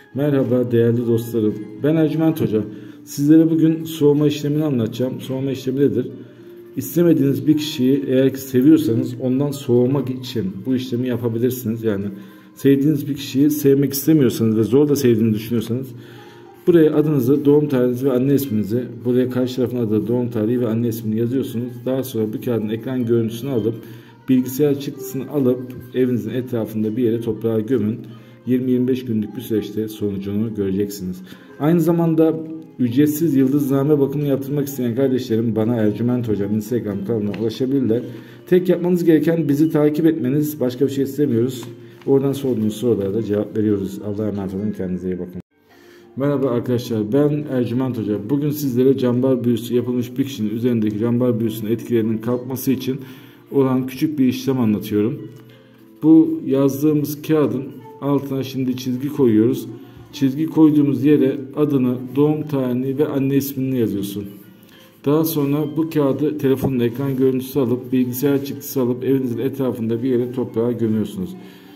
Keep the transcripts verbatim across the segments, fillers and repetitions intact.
Merhaba değerli dostlarım. Ben Ercüment Hoca. Sizlere bugün soğuma işlemini anlatacağım. Soğuma işlemi nedir? İstemediğiniz bir kişiyi eğer ki seviyorsanız ondan soğumak için bu işlemi yapabilirsiniz. Yani sevdiğiniz bir kişiyi sevmek istemiyorsanız ve zor da sevdiğini düşünüyorsanız buraya adınızı, doğum tarihinizi ve anne isminizi, buraya karşı tarafın adı, doğum tarihi ve anne ismini yazıyorsunuz. Daha sonra bu kağıdın ekran görüntüsünü alıp bilgisayar çıktısını alıp evinizin etrafında bir yere toprağa gömün. yirmi yirmi beş günlük bir süreçte sonucunu göreceksiniz. Aynı zamanda ücretsiz yıldızname bakımı yaptırmak isteyen kardeşlerim bana Ercüment Hocam Instagram kanalına ulaşabilirler. Tek yapmanız gereken bizi takip etmeniz. Başka bir şey istemiyoruz. Oradan sorduğunuz sorulara da cevap veriyoruz. Allah'a emanet olun. Kendinize iyi bakın. Merhaba arkadaşlar, ben Ercüment Hoca. Bugün sizlere cambar büyüsü yapılmış bir kişinin üzerindeki cambar büyüsünün etkilerinin kalkması için olan küçük bir işlem anlatıyorum. Bu yazdığımız kağıdın altına şimdi çizgi koyuyoruz. Çizgi koyduğumuz yere adını, doğum tarihini ve anne ismini yazıyorsun. Daha sonra bu kağıdı telefonun ekran görüntüsü alıp bilgisayar çıktısı alıp evinizin etrafında bir yere toprağa gömüyorsunuz.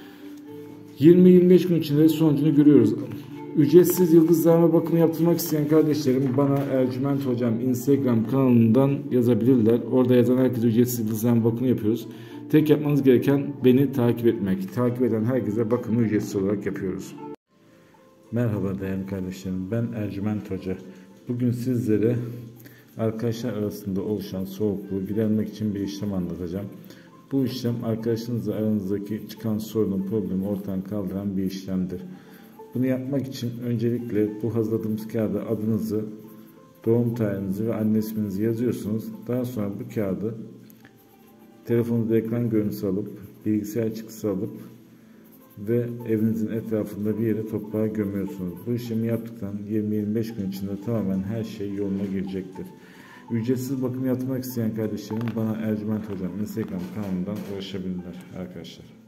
yirmi yirmi beş gün içinde sonucunu görüyoruz. Ücretsiz yıldızname bakımı yaptırmak isteyen kardeşlerim bana Ercüment Hocam Instagram kanalından yazabilirler. Orada yazan herkese ücretsiz yıldızname bakımı yapıyoruz. Tek yapmanız gereken beni takip etmek. Takip eden herkese bakımı ücretsiz olarak yapıyoruz. Merhaba değerli kardeşlerim, ben Ercüment Hoca. Bugün sizlere arkadaşlar arasında oluşan soğukluğu gidermek için bir işlem anlatacağım. Bu işlem arkadaşınızla aranızdaki çıkan sorunun, problemi ortadan kaldıran bir işlemdir. Bunu yapmak için öncelikle bu hazırladığımız kağıda adınızı, doğum tarihinizi ve anne isminizi yazıyorsunuz. Daha sonra bu kağıdı telefonunuzda ekran görüntüsü alıp, bilgisayar çıktısı alıp ve evinizin etrafında bir yere toprağa gömüyorsunuz. Bu işlemi yaptıktan yirmi yirmi beş gün içinde tamamen her şey yoluna girecektir. Ücretsiz bakım yapmak isteyen kardeşlerim bana Ercüment Hocam Instagram kanalından ulaşabilirler arkadaşlar.